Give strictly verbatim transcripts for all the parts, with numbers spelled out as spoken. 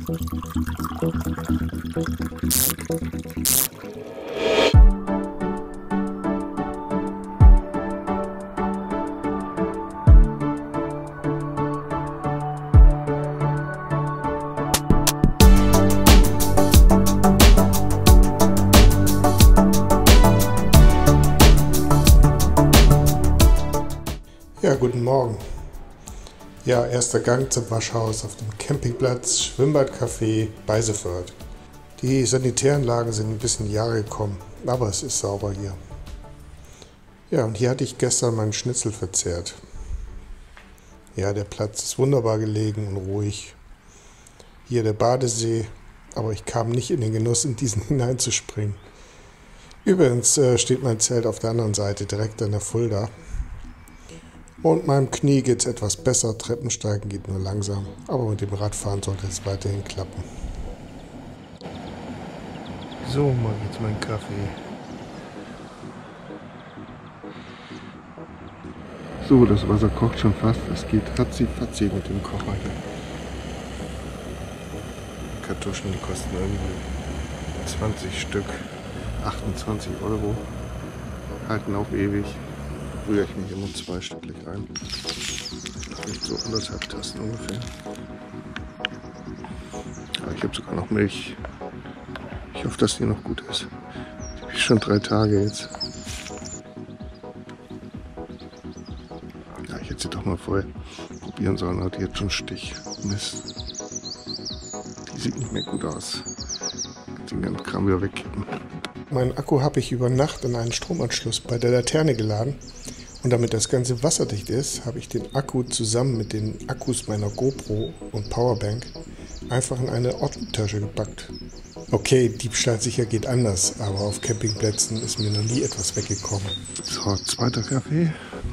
Ja, guten Morgen. Ja, erster Gang zum Waschhaus auf dem Campingplatz Schwimmbadcafé Beiseförth. Die Sanitäranlagen sind ein bisschen in die Jahre gekommen, aber es ist sauber hier. Ja, und hier hatte ich gestern meinen Schnitzel verzehrt. Ja, der Platz ist wunderbar gelegen und ruhig. Hier der Badesee, aber ich kam nicht in den Genuss, in diesen hineinzuspringen. Übrigens äh, steht mein Zelt auf der anderen Seite, direkt an der Fulda. Und meinem Knie geht es etwas besser, Treppensteigen geht nur langsam, aber mit dem Radfahren sollte es weiterhin klappen. So, mal jetzt mein Kaffee. So, das Wasser kocht schon fast, es geht hatzi-fatzi mit dem Kocher hier. Kartuschen, die kosten irgendwie zwanzig Stück, achtundzwanzig Euro, halten auch ewig. Rühre ich mich immer zwei Stücklich rein. Vielleicht so anderthalb Tassen ungefähr. Aber ich habe sogar noch Milch. Ich hoffe, dass die noch gut ist. Die habe ich schon drei Tage jetzt. Ja, ich hätte sie doch mal vorher probieren sollen, aber die hat schon Stich. Mist. Die sieht nicht mehr gut aus. Den ganzen Kram wieder wegkippen. Meinen Akku habe ich über Nacht an einen Stromanschluss bei der Laterne geladen. Und damit das Ganze wasserdicht ist, habe ich den Akku zusammen mit den Akkus meiner GoPro und Powerbank einfach in eine Ottentasche gepackt. Okay, Diebstahl sicher geht anders, aber auf Campingplätzen ist mir noch nie etwas weggekommen. So, zweiter Kaffee.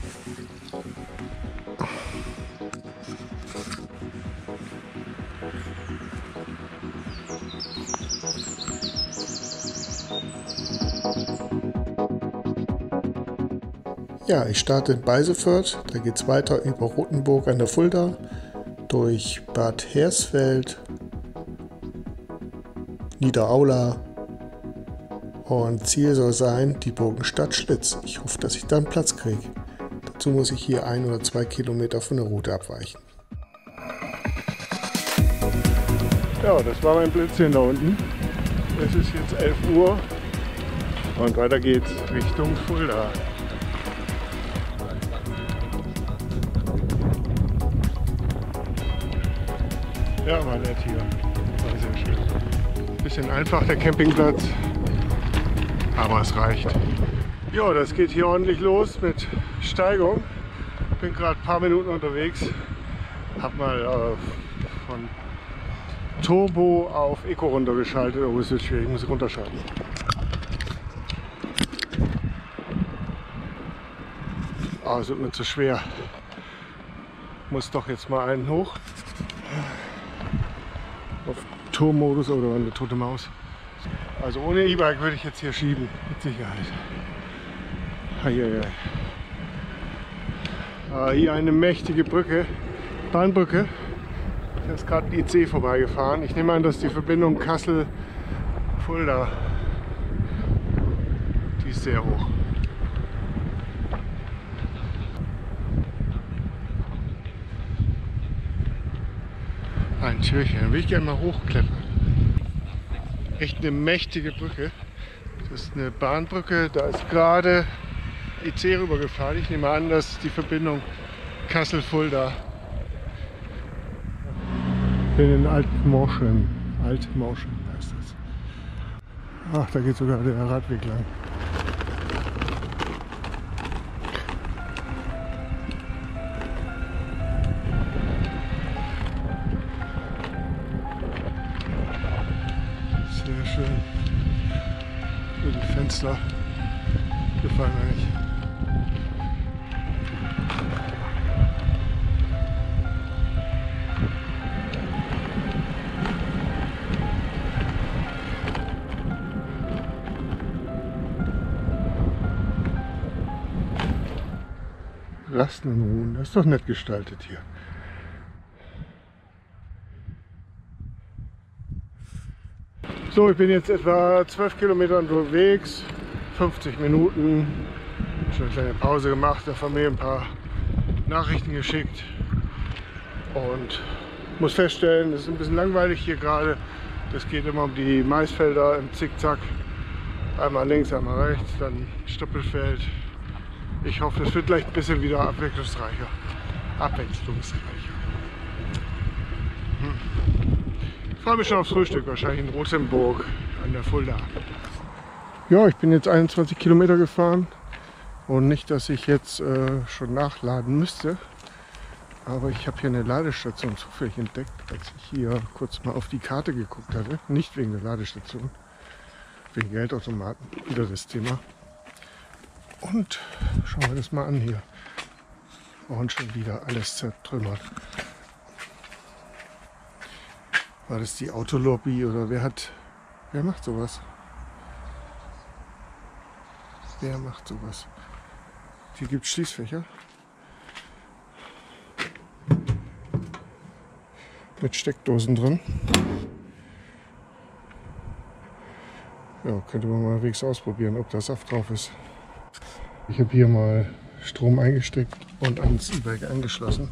Ja, ich starte in Beiseförth, da geht es weiter über Rothenburg an der Fulda, durch Bad Hersfeld, Niederaula und Ziel soll sein die Burgenstadt Schlitz. Ich hoffe, dass ich da einen Platz kriege. Dazu muss ich hier ein oder zwei Kilometer von der Route abweichen. Ja, das war mein Blitzchen da unten. Es ist jetzt elf Uhr und weiter geht's Richtung Fulda. Ja, war nett hier. War sehr schön. Bisschen einfach der Campingplatz, aber es reicht. Ja, das geht hier ordentlich los mit Steigung. Bin gerade ein paar Minuten unterwegs. Hab mal äh, von Turbo auf Eco runtergeschaltet. Oh, es wird schwierig, ich muss runterschalten. Oh, es wird mir zu schwer. Muss doch jetzt mal einen hoch. Auf Tourmodus oder eine tote Maus. Also ohne E-Bike würde ich jetzt hier schieben, mit Sicherheit. Eieiei. Ah, hier eine mächtige Brücke, Bahnbrücke. Da ist gerade ein I C vorbeigefahren. Ich nehme an, dass die Verbindung Kassel-Fulda, die ist sehr hoch. Ein Türchen, dann will ich gerne mal hochklettern. Echt eine mächtige Brücke. Das ist eine Bahnbrücke, da ist gerade I C rübergefahren. Ich nehme an, dass die Verbindung Kassel-Fulda. Ich bin in Altmorschen. Altmorschen heißt das. Ach, da geht sogar der Radweg lang. Sehr schön. Nur die Fenster gefallen mir nicht. Rasten und Ruhen, das ist doch nett gestaltet hier. So, ich bin jetzt etwa zwölf Kilometer unterwegs, fünfzig Minuten. Schon eine kleine Pause gemacht, der Familie ein paar Nachrichten geschickt und muss feststellen, es ist ein bisschen langweilig hier gerade. Es geht immer um die Maisfelder im Zickzack. Einmal links, einmal rechts, dann Stoppelfeld. Ich hoffe, es wird gleich ein bisschen wieder abwechslungsreicher. Abwechslungsreicher. Hm. Ich freue mich schon aufs Frühstück, wahrscheinlich in Rosenburg an der Fulda. Ja, ich bin jetzt einundzwanzig Kilometer gefahren und nicht, dass ich jetzt äh, schon nachladen müsste, aber ich habe hier eine Ladestation zufällig entdeckt, als ich hier kurz mal auf die Karte geguckt hatte. Nicht wegen der Ladestation, wegen Geldautomaten, wieder das Thema. Und schauen wir das mal an hier. Und schon wieder alles zertrümmert. War das die Autolobby oder wer hat, wer macht sowas? Wer macht sowas? Hier gibt es Schließfächer. Mit Steckdosen drin. Ja, könnte man mal wegs ausprobieren, ob da Saft drauf ist. Ich habe hier mal Strom eingesteckt und ans E-Bike angeschlossen.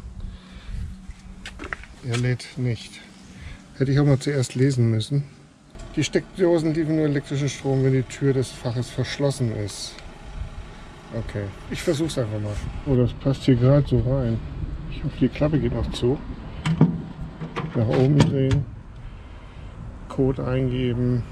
Er lädt nicht. Hätte ich auch mal zuerst lesen müssen. Die Steckdosen liefern nur elektrischen Strom, wenn die Tür des Faches verschlossen ist. Okay, ich versuche es einfach mal. Oh, das passt hier gerade so rein. Ich hoffe, die Klappe geht noch zu. Nach oben drehen. Code eingeben.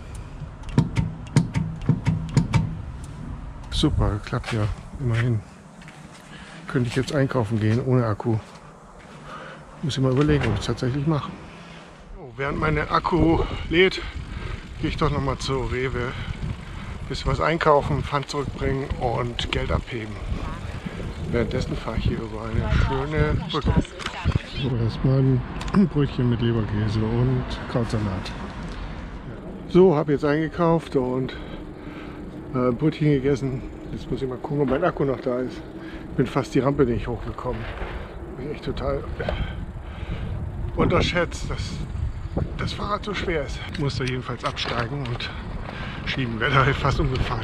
Super, klappt ja. Immerhin. Könnte ich jetzt einkaufen gehen ohne Akku. Muss ich mal überlegen, ob ich es tatsächlich mache. Während mein Akku lädt, gehe ich doch noch mal zu Rewe, ein bisschen was einkaufen, Pfand zurückbringen und Geld abheben. Währenddessen fahre ich hier über eine schöne Brücke. So, erstmal ein Brötchen mit Leberkäse und Krautsalat. So, habe jetzt eingekauft und äh, Brötchen gegessen. Jetzt muss ich mal gucken, ob mein Akku noch da ist. Ich bin fast die Rampe nicht hochgekommen. Bin echt total unterschätzt, dass das Fahrrad so schwer ist. Ich muss da jedenfalls absteigen und schieben. Wäre da fast umgefallen.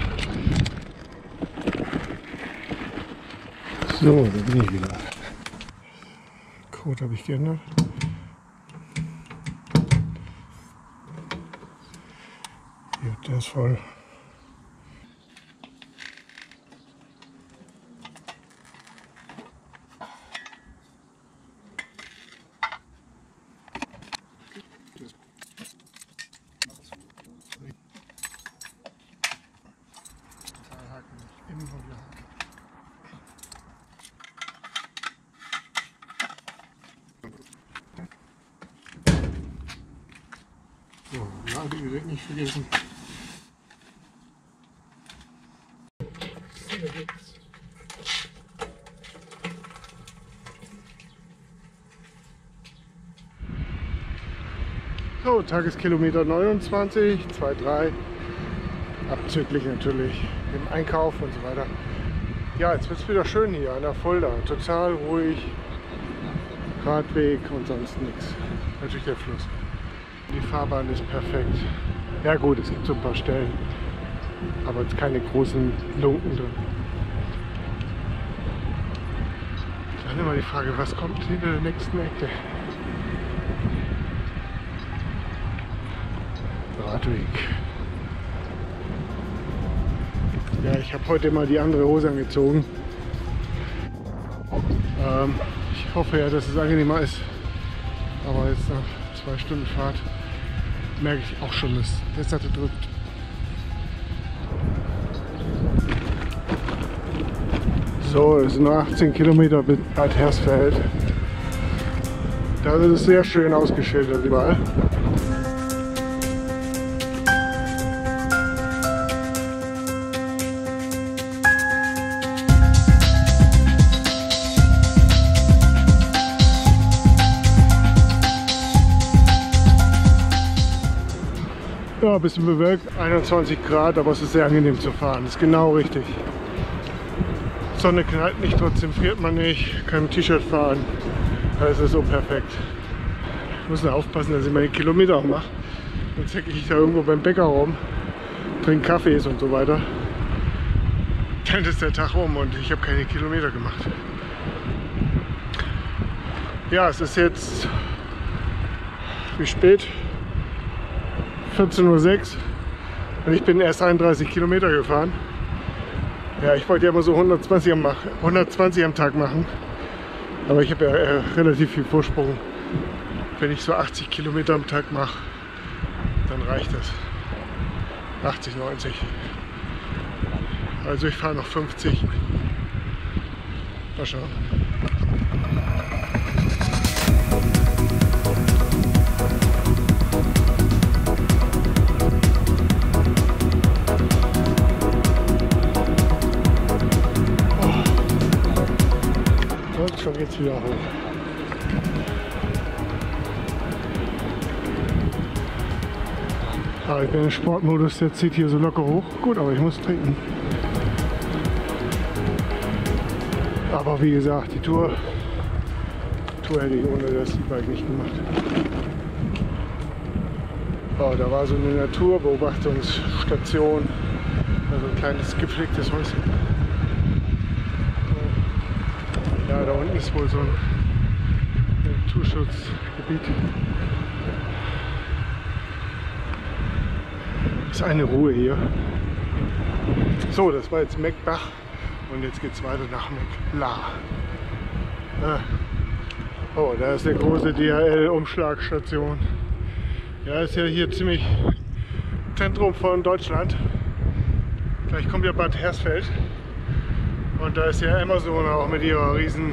So, da bin ich wieder. Code habe ich geändert. Hier, der ist voll. So, Ladegerät nicht vergessen. So, Tageskilometer neunundzwanzig, zwei Komma drei. Abzüglich natürlich im Einkauf und so weiter. Ja, jetzt wird es wieder schön hier an der Fulda. Total ruhig. Radweg und sonst nichts. Natürlich der Fluss. Die Fahrbahn ist perfekt. Ja gut, es gibt so ein paar Stellen, aber jetzt keine großen Lunken drin. Dann immer die Frage, was kommt hinter der nächsten Ecke? Radweg. Ja, ich habe heute mal die andere Hose angezogen. Ähm, ich hoffe ja, dass es angenehmer ist. Aber jetzt nach zwei Stunden Fahrt merke ich auch schon, dass der Sattel drückt. So, es sind nur achtzehn Kilometer bis Bad Hersfeld. Da ist es sehr schön ausgeschildert überall. Ja, ein bisschen bewölkt, einundzwanzig Grad, aber es ist sehr angenehm zu fahren. Das ist genau richtig. Sonne knallt nicht, trotzdem friert man nicht, kann mit T-Shirt fahren. Das ist so perfekt. Ich muss nur aufpassen, dass ich meine Kilometer auch mache. Dann zecke ich da irgendwo beim Bäcker rum, trinke Kaffees und so weiter. Dann ist der Tag um und ich habe keine Kilometer gemacht. Ja, es ist jetzt, wie spät? vierzehn Uhr sechs und ich bin erst einunddreißig Kilometer gefahren. Ja, ich wollte ja immer so hundertzwanzig am, hundertzwanzig am Tag machen, aber ich habe ja äh, relativ viel Vorsprung. Wenn ich so achtzig Kilometer am Tag mache, dann reicht das. achtzig, neunzig. Also ich fahre noch fünfzig. Mal schauen. Und schon geht's wieder hoch. Ah, ich bin im Sportmodus, der zieht hier so locker hoch. Gut, aber ich muss trinken. Aber wie gesagt, die Tour, die Tour hätte ich ohne das E-Bike nicht gemacht. Oh, da war so eine Naturbeobachtungsstation, also ein kleines gepflegtes Häuschen. Ja, da unten ist wohl so ein Naturschutzgebiet. Ist eine Ruhe hier. So, das war jetzt Meckbach und jetzt geht es weiter nach Meckla. Ah. Oh, da ist der große D H L-Umschlagstation. Ja, ist ja hier ziemlich Zentrum von Deutschland. Gleich kommt ja Bad Hersfeld. Und da ist ja Amazon auch mit ihrer riesen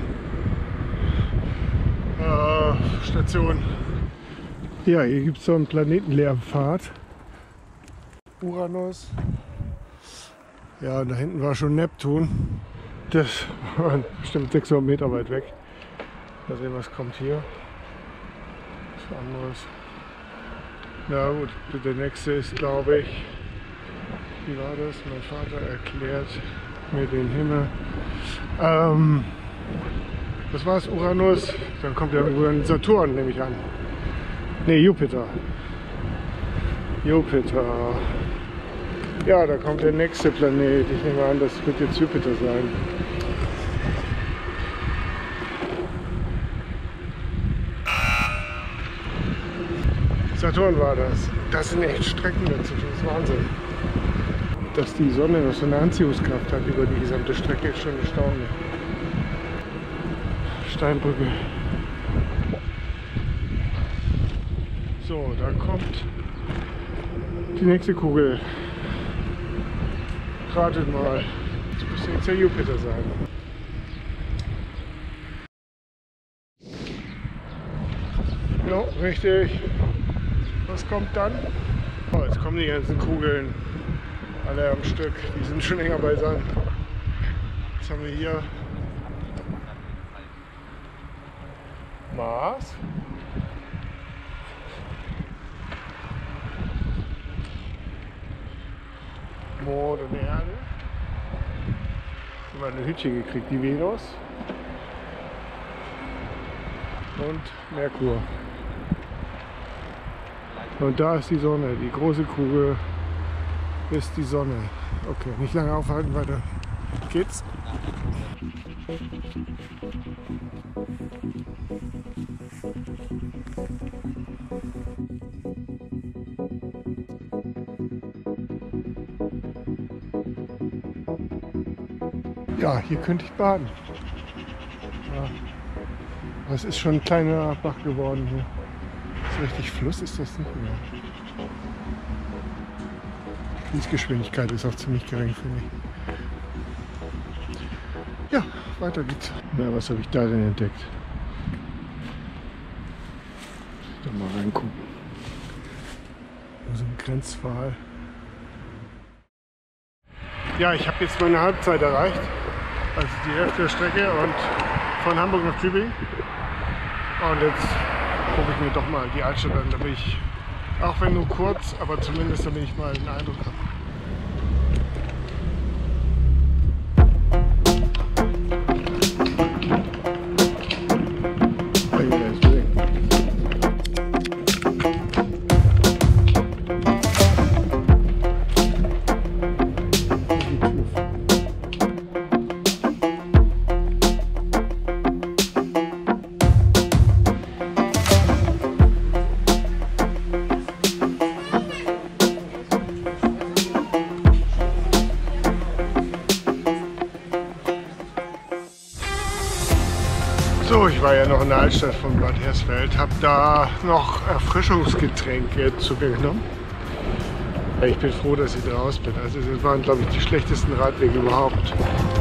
äh, Station. Ja, hier gibt es so einen Planetenlärmpfad. Uranus. Ja, und da hinten war schon Neptun. Das war bestimmt sechshundert Meter weit weg. Mal sehen, was kommt hier. Was anderes. Na gut, der nächste ist, glaube ich, wie war das? Mein Vater erklärt mir den Himmel. Ähm, was war es? Uranus? Dann kommt ja irgendwo Saturn, nehme ich an. Ne, Jupiter. Jupiter. Ja, da kommt der nächste Planet. Ich nehme an, das wird jetzt Jupiter sein. Saturn war das. Das sind echt Strecken dazwischen. Das ist Wahnsinn. Dass die Sonne noch so eine Anziehungskraft hat über die gesamte Strecke, ist schon erstaunlich. Steinbrücke. So, da kommt die nächste Kugel. Ratet mal. Das müsste jetzt der Jupiter sein. Ja, richtig. Was kommt dann? Oh, jetzt kommen die ganzen Kugeln. Alle am Stück. Die sind schon enger beisammen. Was haben wir hier? Mars. Mond und Erde. Haben wir ein Hütchen gekriegt, die Venus. Und Merkur. Und da ist die Sonne, die große Kugel ist die Sonne. Okay, nicht lange aufhalten, weiter geht's. Ja, hier könnte ich baden. Ja. Aber es ist schon ein kleiner Bach geworden hier. So richtig Fluss ist das nicht mehr. Die Fließgeschwindigkeit ist auch ziemlich gering, finde ich. Ja, weiter geht's. Na, was habe ich da denn entdeckt? Da mal reingucken. So ein Grenzpfahl. Ja, ich habe jetzt meine Halbzeit erreicht. Also die Hälfte der Strecke und von Hamburg nach Tübingen. Und jetzt gucke ich mir doch mal die Altstadt an, damit ich, auch wenn nur kurz, aber zumindest damit ich mal einen Eindruck habe. noch in der Altstadt von Bad Hersfeld, habe da noch Erfrischungsgetränke zu mir genommen. Ich bin froh, dass ich raus bin. Also das waren, glaube ich, die schlechtesten Radwege überhaupt.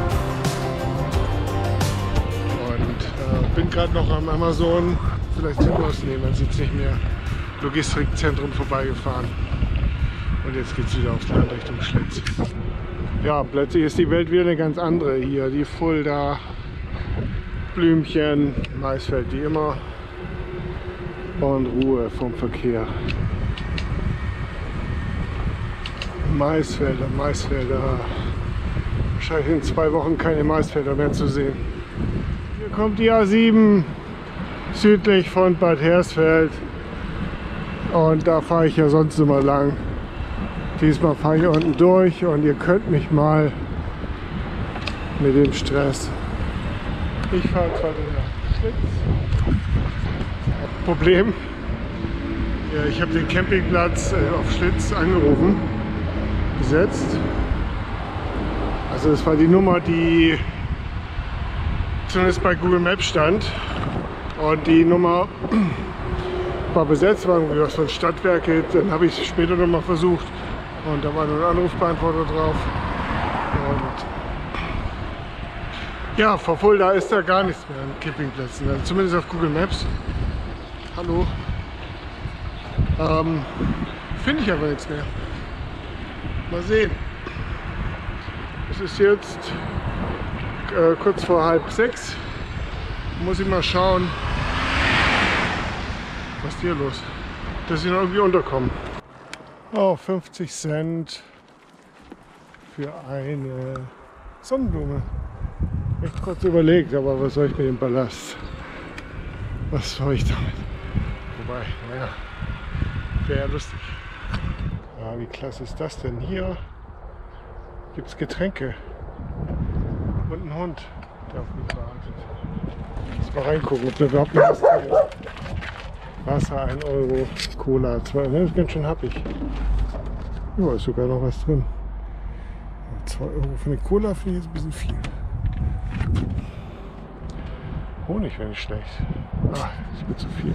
Und äh, bin gerade noch am Amazon, vielleicht Tipp ausnehmen, man sieht es nicht mehr, Logistikzentrum vorbeigefahren. Und jetzt geht es wieder aufs Land Richtung Schlitz. Ja, plötzlich ist die Welt wieder eine ganz andere hier. Die Fulda, Blümchen, Maisfeld wie immer und Ruhe vom Verkehr. Maisfelder, Maisfelder. Wahrscheinlich in zwei Wochen keine Maisfelder mehr zu sehen. Hier kommt die A sieben südlich von Bad Hersfeld. Und da fahre ich ja sonst immer lang. Diesmal fahre ich unten durch und ihr könnt mich mal mit dem Stress. Ich fahre zwar den Schlitz. Problem, ja, ich habe den Campingplatz äh, auf Schlitz angerufen, besetzt. Also das war die Nummer, die zumindest bei Google Maps stand. Und die Nummer war besetzt, war irgendwie was von Stadtwerke. Dann habe ich es später noch mal versucht und da war nur ein Anrufbeantworter drauf. Und ja, vor Fulda ist da gar nichts mehr an Campingplätzen, also zumindest auf Google Maps. Hallo. Ähm, Finde ich aber nichts mehr. Mal sehen. Es ist jetzt äh, kurz vor halb sechs. Muss ich mal schauen, was ist hier los? Dass ich noch irgendwie unterkomme. Oh, fünfzig Cent für eine Sonnenblume. Echt kurz überlegt, aber was soll ich mit dem Ballast? Was soll ich damit? Wobei, naja, wäre ja lustig. Ah, wie klasse ist das denn? Hier gibt es Getränke und einen Hund, der auf mich wartet. Jetzt mal reingucken, ob da überhaupt noch was drin ist. Wasser ein Euro, Cola zwei, ne, das ist ganz schön happig. Ja, ist sogar noch was drin. zwei Euro für eine Cola finde ich jetzt ein bisschen viel. Honig wäre nicht schlecht. Ach, das wird zu viel.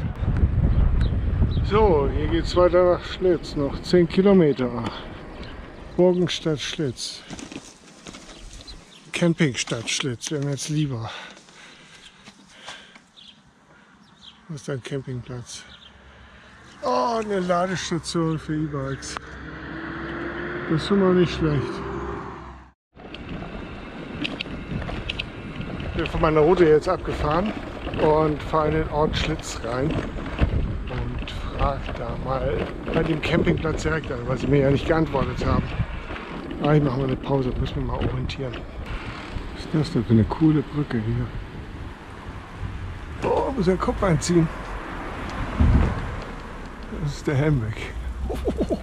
So, hier geht es weiter nach Schlitz, noch zehn Kilometer. Burgenstadt Schlitz. Campingstadt Schlitz, wäre mir jetzt lieber. Was ist ein Campingplatz? Oh, eine Ladestation für E-Bikes. Das ist schon mal nicht schlecht. Ich bin von meiner Route jetzt abgefahren und fahre in den Ort Schlitz rein und frage da mal bei dem Campingplatz direkt an, weil sie mir ja nicht geantwortet haben. Ah, ich mache mal eine Pause, müssen wir mal orientieren. Was ist das denn für eine coole Brücke hier? Oh, muss den Kopf einziehen. Das ist der Helm weg. Oh.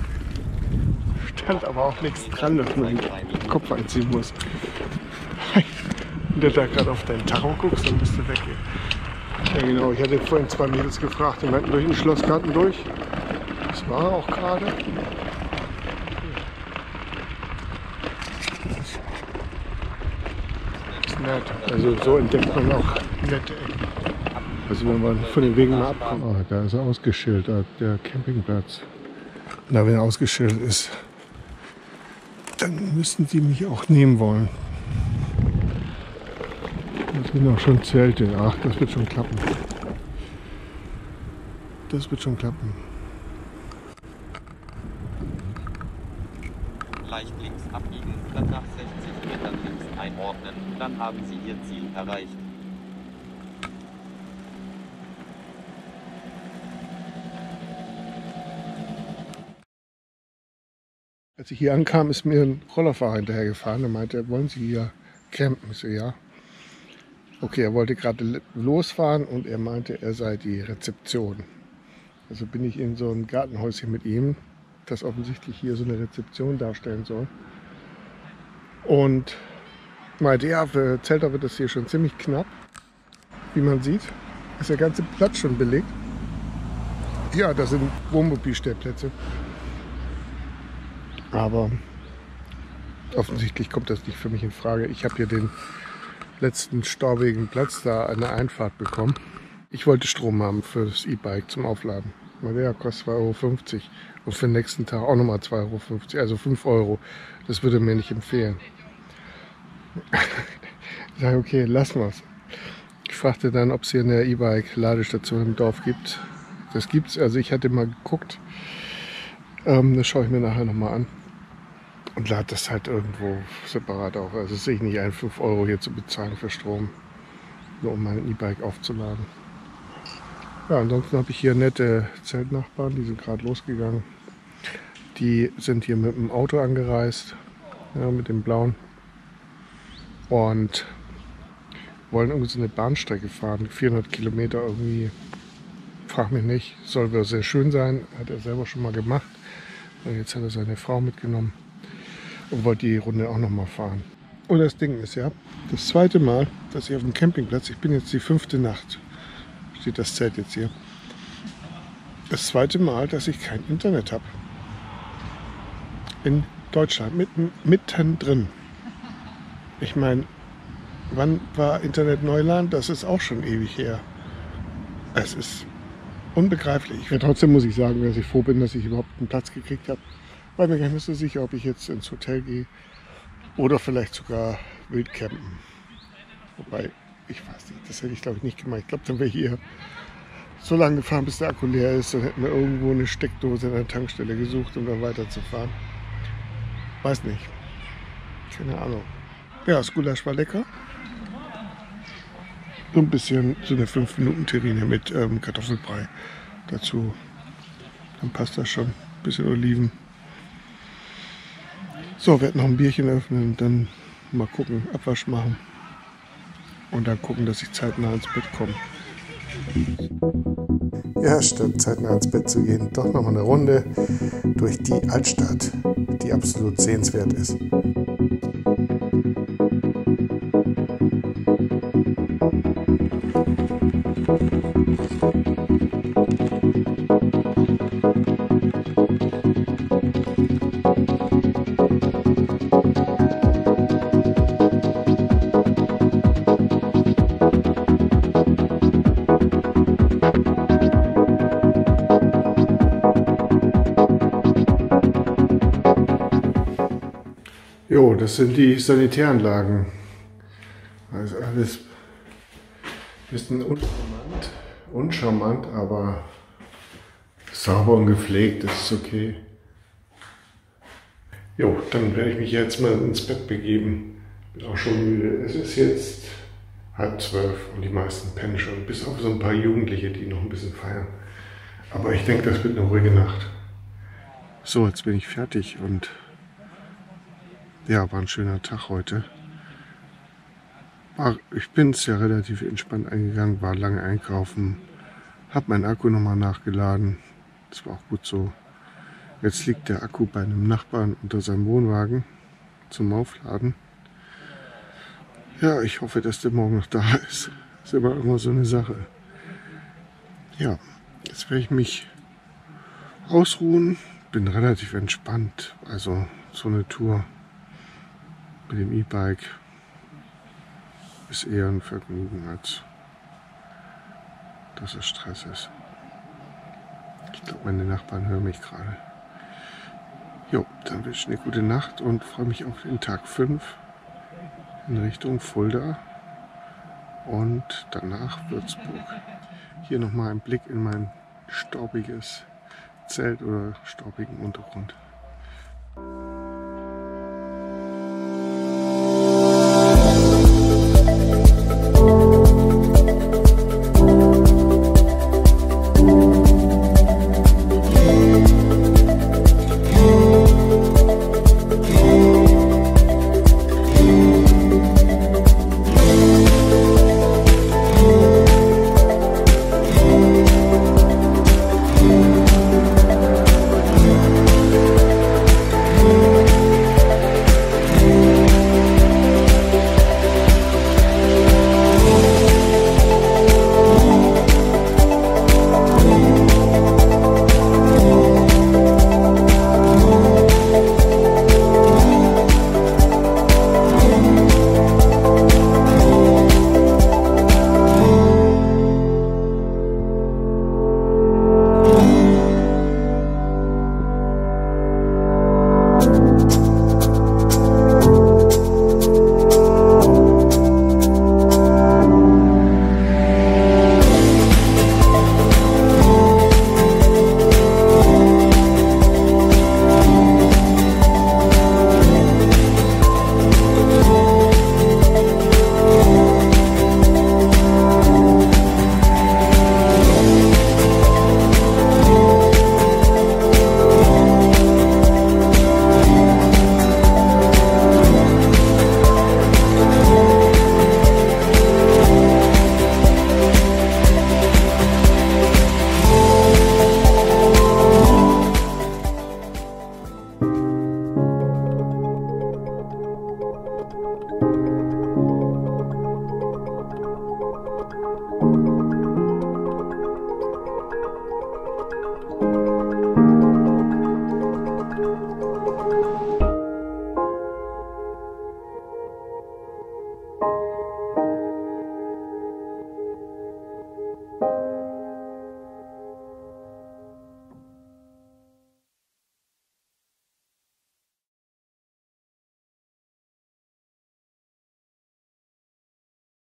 Stand aber auch nichts dran, dass man den Kopf einziehen muss. Wenn du da gerade auf deinen Tacho guckst, dann bist du weg. Ja genau, ich hatte vorhin zwei Mädels gefragt, die meinten durch den Schlossgarten durch. Das war auch gerade. Das ist nett. Also so entdeckt man auch nette Ecken. Also wenn man von den Wegen mal abkommt. Oh, da ist er ausgeschildert, der Campingplatz. Na, wenn er ausgeschildert ist, dann müssten die mich auch nehmen wollen. Da sind auch schon Zelte. Ach, das wird schon klappen. Das wird schon klappen. Leicht links abbiegen, dann nach sechzig Metern links einordnen, dann haben Sie Ihr Ziel erreicht. Als ich hier ankam, ist mir ein Rollerfahrer hinterhergefahren. Er meinte, wollen Sie hier campen? Ich so, ja. Okay, er wollte gerade losfahren und er meinte, er sei die Rezeption. Also bin ich in so ein Gartenhäuschen mit ihm, das offensichtlich hier so eine Rezeption darstellen soll. Und meinte, ja, für Zelter wird das hier schon ziemlich knapp. Wie man sieht, ist der ganze Platz schon belegt. Ja, das sind Wohnmobilstellplätze. Aber offensichtlich kommt das nicht für mich in Frage. Ich habe hier den letzten staubigen Platz da eine Einfahrt bekommen. Ich wollte Strom haben für das E-Bike zum Aufladen. Weil der kostet zwei Euro fünfzig und für den nächsten Tag auch nochmal zwei Euro fünfzig, also fünf Euro. Das würde mir nicht empfehlen. Ich sage, okay, lassen wir es. Ich fragte dann, ob es hier eine E-Bike-Ladestation im Dorf gibt. Das gibt's, also ich hatte mal geguckt. Ähm, das schaue ich mir nachher nochmal an. Und lade das halt irgendwo separat auf. Also sehe ich nicht ein, fünf Euro hier zu bezahlen für Strom, nur um mein E-Bike aufzuladen. Ja, ansonsten habe ich hier nette Zeltnachbarn, die sind gerade losgegangen. Die sind hier mit dem Auto angereist, ja, mit dem blauen. Und wollen irgendwie so eine Bahnstrecke fahren, vierhundert Kilometer irgendwie. Frag mich nicht, soll wohl sehr schön sein, hat er selber schon mal gemacht. Und jetzt hat er seine Frau mitgenommen und wollte die Runde auch noch mal fahren. Und das Ding ist ja, das zweite Mal, dass ich auf dem Campingplatz, ich bin jetzt die fünfte Nacht, steht das Zelt jetzt hier. Das zweite Mal, dass ich kein Internet habe. In Deutschland, mitten, mittendrin. Ich meine, wann war Internet Neuland? Das ist auch schon ewig her. Es ist unbegreiflich. Ja, trotzdem muss ich sagen, dass ich froh bin, dass ich überhaupt einen Platz gekriegt habe. Weil mir gar nicht so sicher, ob ich jetzt ins Hotel gehe oder vielleicht sogar wildcampen. Wobei, ich weiß nicht, das hätte ich glaube ich nicht gemacht. Ich glaube, dann wäre ich hier so lange gefahren, bis der Akku leer ist. Dann hätten wir irgendwo eine Steckdose in der Tankstelle gesucht, um dann weiterzufahren. Weiß nicht. Keine Ahnung. Ja, das Gulasch war lecker. So ein bisschen so eine fünf Minuten Terrine mit ähm, Kartoffelbrei dazu. Dann passt das schon. Ein bisschen Oliven. So, wir werden noch ein Bierchen öffnen und dann mal gucken, Abwasch machen. Und dann gucken, dass ich zeitnah ins Bett komme. Ja, statt zeitnah ins Bett zu gehen, doch noch mal eine Runde durch die Altstadt, die absolut sehenswert ist. Jo, das sind die Sanitäranlagen. Also alles ein bisschen uncharmant, uncharmant, aber sauber und gepflegt, das ist okay. Jo, dann werde ich mich jetzt mal ins Bett begeben. Bin auch schon müde. Es ist jetzt halb zwölf und die meisten pennen schon, bis auf so ein paar Jugendliche, die noch ein bisschen feiern. Aber ich denke, das wird eine ruhige Nacht. So, jetzt bin ich fertig und ja, war ein schöner Tag heute. War, ich bin es ja relativ entspannt eingegangen, war lange einkaufen, habe meinen Akku nochmal nachgeladen. Das war auch gut so. Jetzt liegt der Akku bei einem Nachbarn unter seinem Wohnwagen zum Aufladen. Ja, ich hoffe, dass der morgen noch da ist. Ist aber immer so eine Sache. Ja, jetzt werde ich mich ausruhen. Bin relativ entspannt. Also so eine Tour mit dem E-Bike ist eher ein Vergnügen, als dass es Stress ist. Ich glaube, meine Nachbarn hören mich gerade. Jo, dann wünsche ich eine gute Nacht und freue mich auf den Tag fünf in Richtung Fulda und danach Würzburg. Hier nochmal ein Blick in mein staubiges Zelt oder staubigen Untergrund.